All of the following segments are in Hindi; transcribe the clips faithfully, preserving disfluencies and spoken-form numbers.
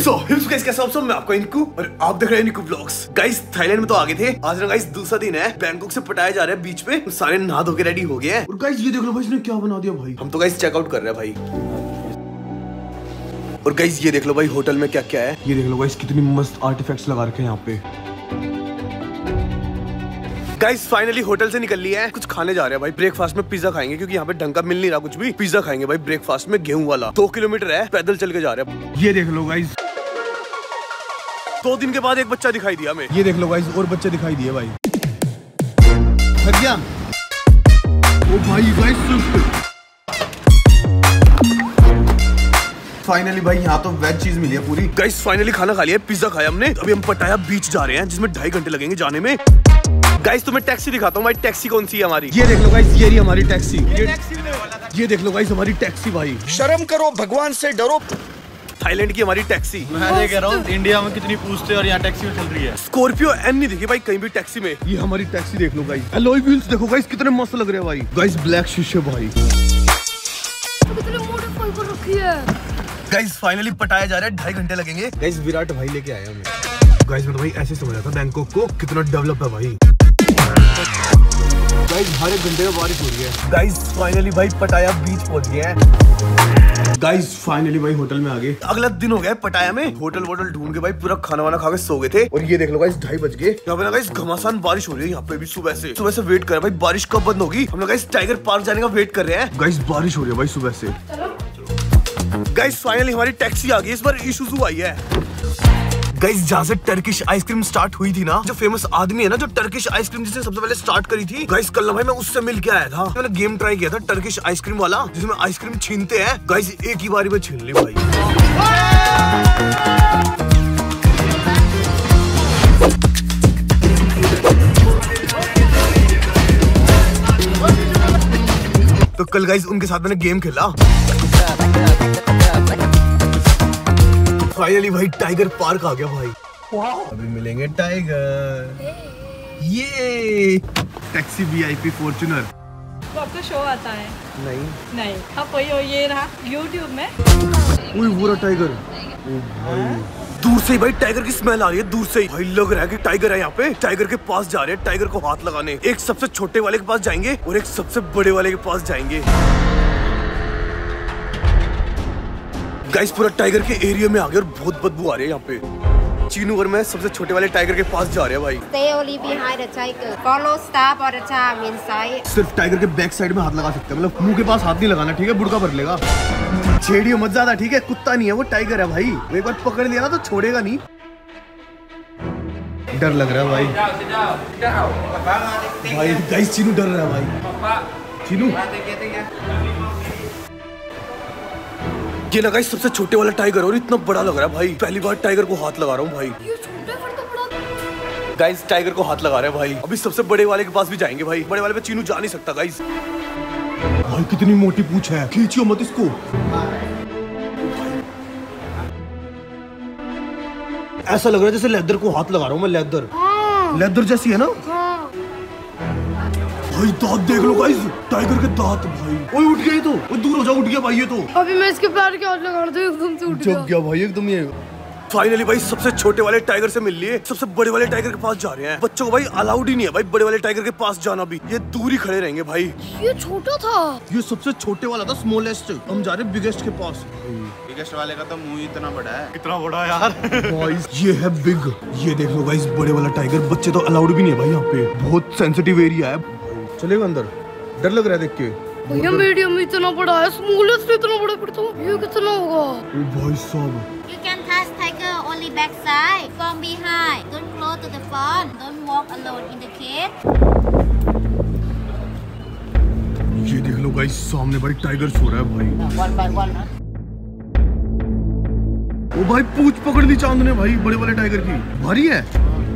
सो गाइस कैसे आप सब, मैं आपका इनकू और आप देख रहे हैं इनकू व्लॉग्स। गाइस थाईलैंड में तो आगे थे, आज ना गाइस दूसरा दिन है। बैंकॉक से पटाया जा रहा है बीच पे, सारे नहा धो के रेडी हो गए हैं। और गाइस ये देख लो भाई, इसने क्या बना दिया भाई। हम तो गाइस चेकआउट कर रहे हैं भाई। और गाइस ये देख लो भाई होटल में क्या क्या है। ये देख लो गाइस कितनी मस्त आर्टिफैक्ट्स लगा रखे हैं यहाँ पे। गाइस फाइनली होटल से निकल लिया है, कुछ खाने जा रहे हैं भाई। ब्रेकफास्ट में पिज्जा खाएंगे क्योंकि यहाँ पे ढंग का मिल नहीं रहा कुछ भी। पिज्जा खाएंगे भाई ब्रेकफास्ट में, गेहूं वाला। दो किलोमीटर है, पैदल चल के जा रहे हैं। ये देख लो गाइस, दो दिन के बाद एक बच्चा दिखाई दिया हमें। ये देख लो गाइस, और बच्चे दिखाई दिए भाई। थक गया ओ भाई। गाइस फाइनली भाई यहाँ तो वेज चीज मिली है पूरी। गाइस फाइनली खाना खा लिया, पिज्जा खाया हमने। अभी हम पटाया बीच जा रहे हैं, जिसमें ढाई घंटे लगेंगे जाने में। गाइस तुम्हें टैक्सी दिखाता हूँ भाई, टैक्सी कौन सी है हमारी। ये देख लो गाइस, ये रही हमारी टैक्सी। ये, ये देख लो गाइस हमारी टैक्सी भाई। शर्म करो, भगवान से डरो। थाईलैंड की हमारी टैक्सी। मैं ये कह रहा हूँ इंडिया में कितनी पूछते और यहाँ टैक्सी में चल रही है। स्कॉर्पियो एन नहीं दिखी भाई कहीं भी टैक्सी में। ये हमारी टैक्सी देख लो गाइस। अलॉय व्हील्स देखो गाइस कितने मस्त लग रहे हैं भाई। गाइस ब्लैक शीशे भाई। कितने मॉडिफाई कर रखी है। गाइस फाइनली पटाया जा रहा है, ढाई घंटे लगेंगे। गाइस विराट भाई लेके आए हमें। गाइस मैं तो भाई ऐसे समझ रहा था बैंकॉक को कितना डेवलप है भाई। गाइस हर एक घंटे में बारिश हो रही है। गाइस फाइनली भाई पटाया बीच पहुंच गया है। गाइस फाइनली भाई होटल में आ गए। अगला दिन हो गया पटाया में। होटल वोटल ढूंढ के भाई पूरा खाना वाना खा के सो गए थे। और ये देख लो गाइस ढाई बज गए। यहाँ पे ना गाइस घमासान बारिश हो रही है। यहाँ पे भी सुबह से सुबह से वेट कर रहे हैं भाई, बारिश कब बंद होगी। हम लोग गाइस टाइगर पार्क जाने का वेट कर रहे हैं। गाइस बारिश हो रही है भाई सुबह से। गाइस फाइनली हमारी टैक्सी आ गई। इस बार इशूजू आई है। गाइस जहाँ से टर्किश आइसक्रीम स्टार्ट हुई थी ना, जो फेमस आदमी है ना जो टर्किश आइसक्रीम जिसने सबसे पहले स्टार्ट करी थी, गाइस कल ना भाई मैं उससे मिल के आया था। मैंने गेम ट्राई किया था टर्किश आइसक्रीम वाला, जिसमें आइसक्रीम छीनते हैं। गाइस एक ही बारी में छीन ली भाई। तो कल गाइस उनके साथ मैंने गेम खेला। फाइनली भाई टाइगर पार्क आ गया भाई। अभी मिलेंगे टाइगर। ये टैक्सी वीआईपी फॉर्च्यूनर। वो आपका शो आता है? नहीं नहीं, आप वही हो, ये रहा यूट्यूब में। ओए वो रहा टाइगर। ओ भाई दूर से ही भाई टाइगर की स्मेल आ रही है, दूर से ही भाई लग रहा है कि टाइगर है यहाँ पे। टाइगर के पास जा रहे हैं, टाइगर को हाथ लगाने। एक सबसे छोटे वाले के पास जाएंगे और एक सबसे बड़े वाले के पास जाएंगे। गाइस पूरा टाइगर के एरिया में आ गए और बहुत बदबू आ रही है यहाँ पे। चीनू और मैं सबसे छोटे वाले टाइगर के पास जा रहे हैं भाई। Stay only behind the tiger. Follow stop or the charm inside. सिर्फ टाइगर के बैक साइड में हाथ लगा सकते हैं, मतलब मुंह के पास हाथ नहीं लगाना, ठीक है? बुड़का भर लेगा। छेड़ियो मत ज्यादा, ठीक है? कुत्ता नहीं है वो, टाइगर है भाई। वो एक बार पकड़ लिया ना तो छोड़ेगा नहीं। डर लग रहा है भाई। भाई गाइस चीनू डर रहा है भाई। चीनू ये लगा सबसे छोटे वाला टाइगर और इतना बड़ा लग रहा है भाई। पहली बार टाइगर को हाथ लगा रहा हूँ भाई। ये छोटा पर तो बड़ा। गाइस टाइगर को हाथ लगा रहे हैं भाई। अभी सबसे बड़े वाले के पास भी जाएंगे भाई। बड़े वाले पे चीनू जा नहीं सकता गाइस। भाई कितनी मोटी पूंछ है, खींचियो मत इसको। ऐसा लग रहा है जैसे लेदर को हाथ लगा रहा हूँ मैं। लेदर लेदर जैसी है ना भाई। दांत देख लो गाइस, टाइगर के दांत भाई। ओए उठ गया ये तो, ओए दूर हो जा, उठ गया भाई ये तो। अभी मैं इसके पैर के हाथ लगा रहा था, एकदम से उठ गया। जग गया भाई एकदम ये। फाइनली भाई सबसे छोटे वाले टाइगर से मिल लिए, सबसे बड़े वाले टाइगर के पास जा रहे हैं। बच्चों को भाई अलाउड ही नहीं है भाई बड़े वाले टाइगर के पास जाना भी। ये दूर ही खड़े रहेंगे भाई। ये छोटा था। ये सबसे छोटे वाला था, स्मॉलेस्ट। हम जा रहे हैं बिगेस्ट के पास। बिगेस्ट वाले का तो मुंह इतना बड़ा है। इतना बड़ा यार। गाइस ये है बिग। ये देख लो गाइस बड़े वाला टाइगर। बच्चे तो अलाउड भी नहीं है भाई यहाँ पे, बहुत सेंसिटिव एरिया है। चलेगा अंदर? डर लग रहा है देख के। भैया मीडियम में इतना बड़ा है, स्मॉलेस्ट इतना बड़ा पड़ता है। ये कितना होगा? ओ भाई साहब। You can touch tiger only backside, from behind. Don't close to the front. Don't walk alone in the cage. ये देख लो गाइस सामने भाई टाइगर सो रहा है भाई। One by one. ओ भाई पूंछ पकड़ दी चांद ने भाई बड़े वाले टाइगर की। भारी है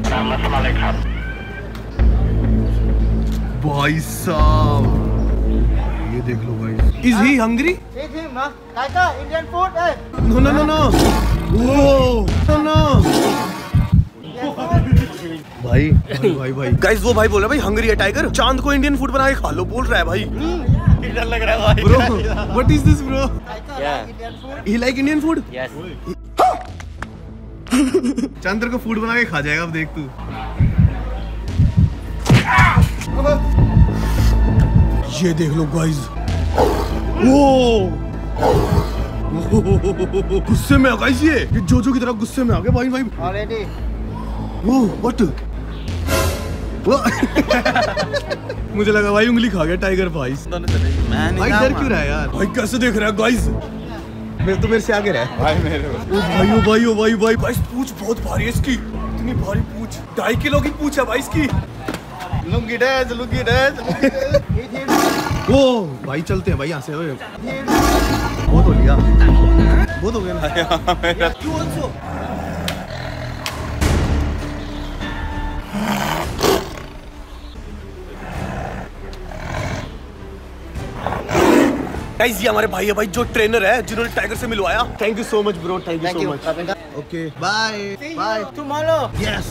भाई साहब। ये देख लो guys. Is he hungry? Feed him, huh? Tiger, Indian food, eh? No no no no. Whoa, no no. भाई भाई भाई भाई गाइस वो भाई बोल रहा है भाई हंगरी है टाइगर, चांद को इंडियन फूड बना के खा लो बोल रहा है भाई। डर लग रहा है भाई। Bro what is this bro? Indian food. He like Indian food? Yes. Chandra को फूड बना के खा जाएगा, अब देख तू। ये देख लो गाइस, वो गुस्से में आ गाइस, ये ये जोजो की तरह गुस्से में आ गया भाई भाई ऑलरेडी। वो व्हाट मुझे लगा भाई उंगली खा गया टाइगर भाई। भाई डर क्यों रहा है यार? भाई कैसे देख रहा है गाइस? मेरे तो मेरे से आगे रहा है भाई मेरे ओ भाई ओ भाई ओ भाई भाई भाई पूंछ बहुत भारी है इसकी, इतनी भारी पूंछ, ढाई किलो की पूंछ है भाई इसकी। लुंगी डैज लुंगी डैज ओ भाई चलते हैं भाई यहाँ से। बहुत हो लिया, बहुत हो गया ना। क्यों also? गाइस ये हमारे भाई है भाई, जो ट्रेनर है, जिन्होंने टाइगर से मिलवाया। Thank you so much bro, thank you so much. Okay bye bye tomorrow. Yes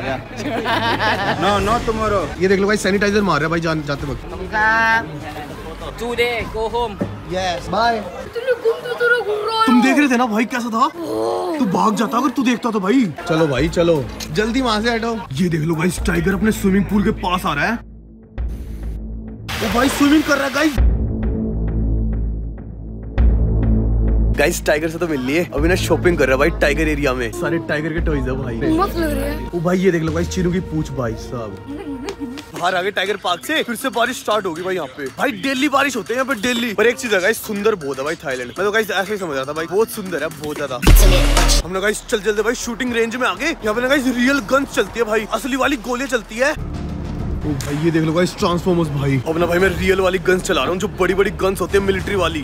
no no tomorrow. ये देख लो भाई, सैनिटाइजर मार रहा है भाई जान जाते वक्त। Today go home. Yes bye. इतने घूमते तरह घूम रहा है। तुम देख रहे थे ना भाई कैसा था? तू भाग जाता अगर तू देखता तो भाई। चलो भाई चलो जल्दी वहां से हटो। ये देख लो गाइस, टाइगर अपने स्विमिंग पूल के पास आ रहा है। ओ भाई स्विमिंग कर रहा है गाइस। गाइस टाइगर से तो मिल लिए, अभी ना शॉपिंग कर रहा है भाई टाइगर एरिया में। सारे टाइगर के टॉयज है भाई, मस्त लग रहे हैं। ओ भाई ये देख लो गाइस, चीनू की पूंछ भाई साहब। बाहर आ गए टाइगर पार्क से, फिर से बारिश स्टार्ट होगी भाई यहाँ पे। भाई डेली बारिश होते हैं यहाँ पे डेली। पर एक चीज है गाइस, सुंदर बहुत है भाई थाईलैंड। मैं तो गाइस ऐसे ही समझ रहा था भाई, बहुत सुंदर है बहुत ज्यादा। हमने गाइस चल चलते भाई शूटिंग रेंज में आगे। यहाँ पे ना गाइस रियल गन्स चलती है भाई, असली वाली गोलियां चलती है। ओ भाई ये देख लो गाइस, ट्रांसफॉर्मर्स भाई। अब ना भाई मैं रियल वाली गन्स चला रहा हूँ, जो बड़ी बड़ी गन्स होती है मिलिट्री वाली।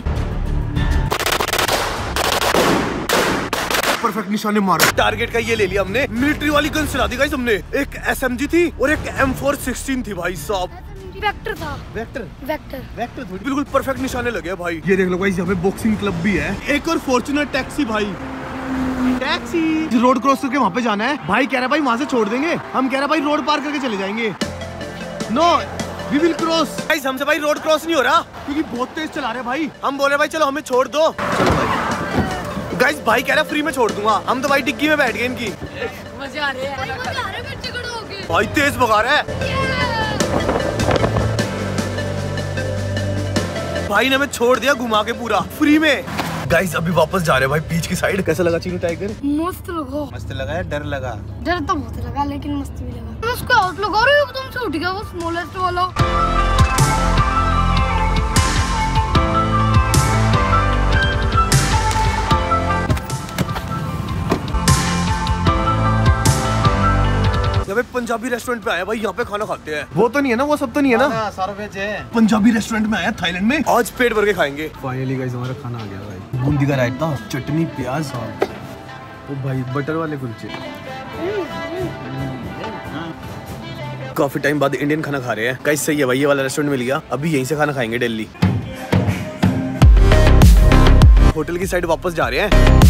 परफेक्ट निशाने मारो। टारगेट का ये ले लिया हमने, मिलिट्री वाली गन चला दी गाइस हमने। एक एस एम जी थी और एक एम फोर सिक्सटीन थी भाई साहब। वेक्टर था। वेक्टर वेक्टर वेक्टर बिल्कुल परफेक्ट निशाने लगे भाई। ये देख लो गाइस, यहाँ पे बॉक्सिंग क्लब भी है। एक और फॉर्च्यूनर टैक्सी भाई, टैक्सी रोड क्रॉस करके वहाँ पे जाना है। भाई कह रहा है भाई वहाँ से छोड़ देंगे, हम कह रहे हैं भाई रोड पार करके चले जाएंगे। No we will cross. Guys हमसे भाई रोड क्रॉस नहीं हो रहा, क्योंकि बहुत तेज चला रहे भाई। हम बोले भाई चलो हमें छोड़ दो। चलो भाई गाइस, भाई कह रहा फ्री में छोड़ दूंगा। हम तो भाई डिग्गी में बैठ गए इनकी। मजे आ रहे हैं। भाई मजे आ रहे हैं, बच्चे खड़े हो गए। भाई तेज भगा रहा है भाई ने हमें छोड़ दिया घुमा के पूरा फ्री में। गाइस अभी वापस जा रहे हैं भाई बीच की साइड। कैसा लगा चीनू टाइगर? मस्त लगा। मस्त लगा है, डर लगा। डर तो बहुत लगा लेकिन मस्त भी लगा। मैं उसको आउट लगा रही हूँ, तुमसे उठ गया वो स्मॉलेस्ट वाला। पंजाबी रेस्टोरेंट पे आया भाई, यहाँ पे खाना खाते हैं। वो तो नहीं है ना, वो सब तो नहीं है ना, सारा वेज है। पंजाबी रेस्टोरेंट में आया थाईलैंड में, आज पेट भर के खाएंगे। फाइनली गाइस हमारा खाना आ गया भाई। बूंदी का रायता, चटनी, प्याज, ओ भाई बटर वाले कुलचे। काफी टाइम बाद इंडियन खाना खा रहे हैं गाइस। सही है भाई, ये वाला रेस्टोरेंट मिल गया, अभी यहीं से खाना खाएंगे दिल्ली। होटल की साइड वापस जा रहे हैं।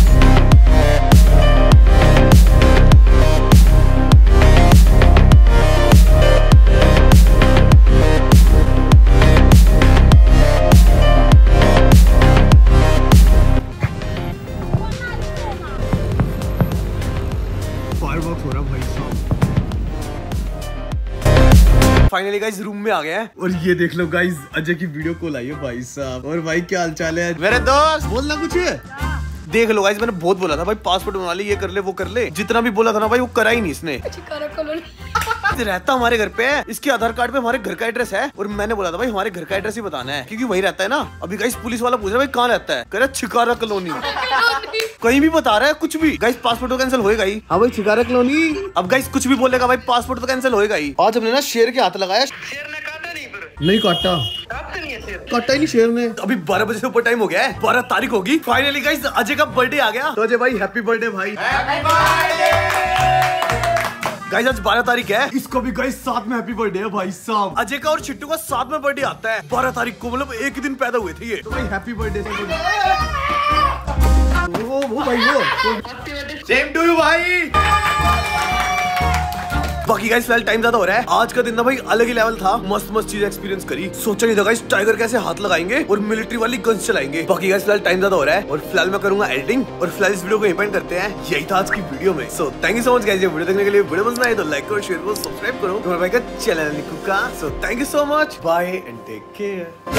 फाइनली गाइस रूम में आ गया है, और ये देख लो गाइस अजय की वीडियो कॉल आई है भाई साहब। और भाई क्या हालचाल है मेरे दोस्त? बोलना कुछ है। देख लो गाइस, मैंने बहुत बोला था भाई पासपोर्ट बनवा ले, ये कर ले वो कर ले, जितना भी बोला था ना भाई वो करा ही नहीं इसने। रहता हमारे घर पे है, इसके आधार कार्ड पे हमारे घर का एड्रेस है, और मैंने बोला था भाई हमारे घर का एड्रेस ही बताना है, क्योंकि वही रहता है ना। अभी गाइस पुलिस वाला पूछ रहा है भाई कहाँ रहता है, कह रहा छिकारा कॉलोनी। कहीं भी बता रहा है कुछ भी। गाइस पासपोर्ट तो कैंसिल होएगा ही। हाँ भाई छिकारा कॉलोनी। अब गाइस कुछ भी बोलेगा भाई पासपोर्ट तो कैंसिल होएगा ही। आज हमने ना शेर के हाथ लगाया, शेर ने काटा नहीं, पर नहीं काटा, काटा ही नहीं शेर ने। अभी बारह बजे से ऊपर टाइम हो गया है, बारह तारीख होगी। फाइनली गाइस अजय का बर्थडे आ गया, तो अजय भाई हैप्पी बर्थडे भाई। गाइस आज बारह तारीख है, इसको भी गाइस साथ में हैप्पी बर्थडे है भाई साहब। अजय का और चिट्टू का साथ में बर्थडे आता है बारह तारीख को, मतलब एक ही दिन पैदा हुए थे ये। तो भाई हैप्पी बर्थडे। वो वो भाई वो सेम टू यू भाई। बाकी गाइस फिलहाल टाइम ज्यादा हो रहा है। आज का दिन ना भाई अलग ही लेवल था, मस्त मस्त चीज एक्सपीरियंस करी। सोचा नहीं था गाइस टाइगर कैसे हाथ लगाएंगे और मिलिट्री वाली गन्स चलाएंगे। बाकी गाइस फिलहाल टाइम ज्यादा हो रहा है और फिलहाल मैं करूंगा एडिटिंग और फिलहाल इस वीडियो को यहीं करते हैं। यही था आज की वीडियो में। So thank you so much guys ये वीडियो देखने के लिए। वीडियो पसंद आए तो लाइक करो, शेयर करो, सब्सक्राइब करो। तुम्हारे भाई का चैनल निकू का। So thank you so much, bye and take care.